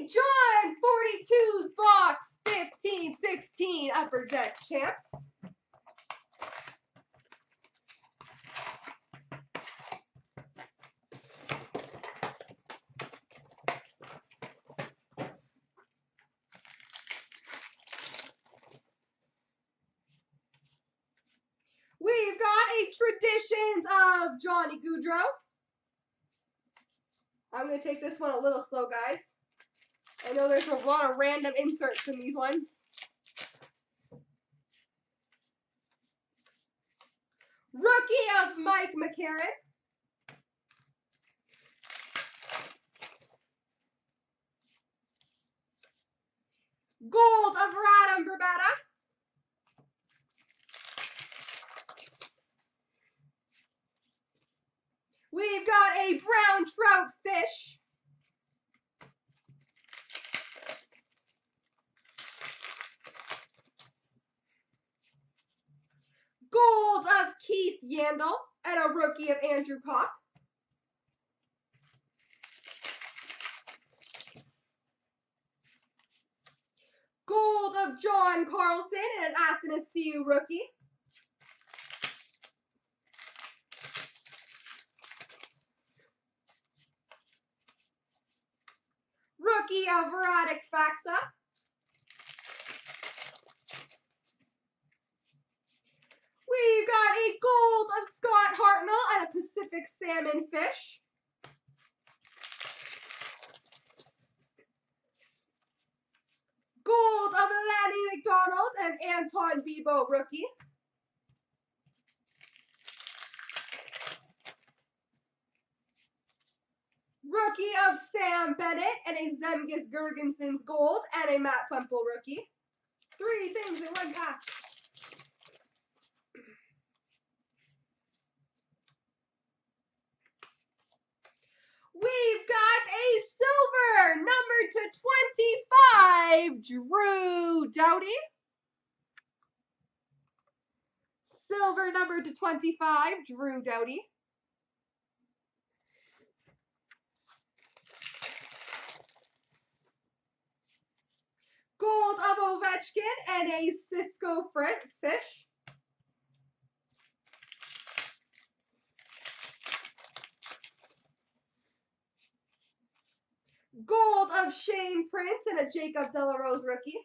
John 42's box 15-16 Upper Deck Champs. We've got a Traditions of Johnny Gaudreau. I'm going to take this one a little slow, guys. I know there's a lot of random inserts in these ones. Rookie of Mike McCarron. Gold of Radim Vrbata. We've got a Brown Trout Fish. Gold of Keith Yandle and a rookie of Andrew Kopp. Gold of John Carlson and an Athanasiou rookie. Rookie of Radek Faksa. We've got a gold of Scott Hartnell and a Pacific Salmon Fish. Gold of Lanny McDonald and Anton Bibeau rookie. Rookie of Sam Bennett and a Zemgus Girgensons gold and a Matt Puempel rookie. 3 things in one pack. We've got a silver number to 25, Drew Doughty. Silver number to 25, Drew Doughty. Gold of Ovechkin and a Cisco Fish. Gold of Shane Prince and a Jacob Delarose rookie.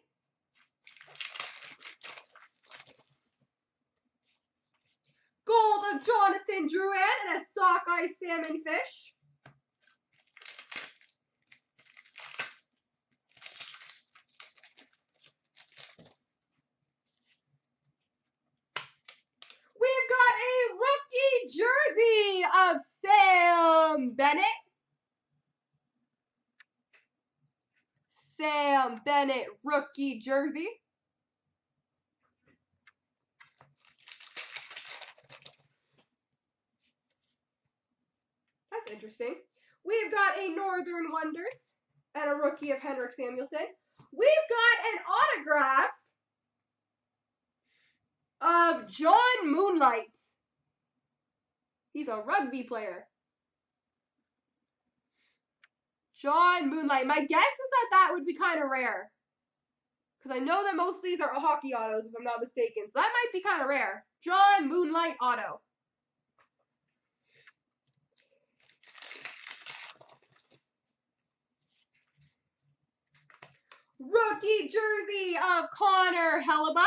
Gold of Jonathan Drouin and a Sockeye Salmon Fish. We've got a rookie jersey of Sam Bennett. Sam Bennett rookie jersey. That's interesting. We've got a Northern Wonders and a rookie of Henrik Samuelsson. We've got an autograph of John Moonlight. He's a rugby player. John Moonlight. My guess is that would be kind of rare. Because I know that most of these are hockey autos, if I'm not mistaken. So that might be kind of rare. John Moonlight auto. Rookie jersey of Connor Hellebuyck.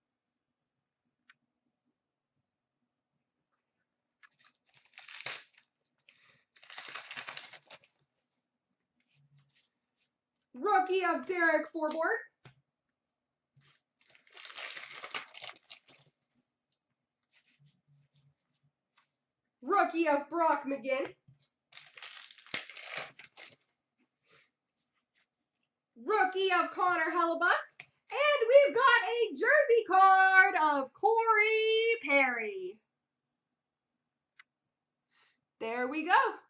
Rookie of Derek Forbort. Rookie of Brock McGinn. Rookie of Connor Hellebuyck. And we've got a jersey card of Corey Perry. There we go.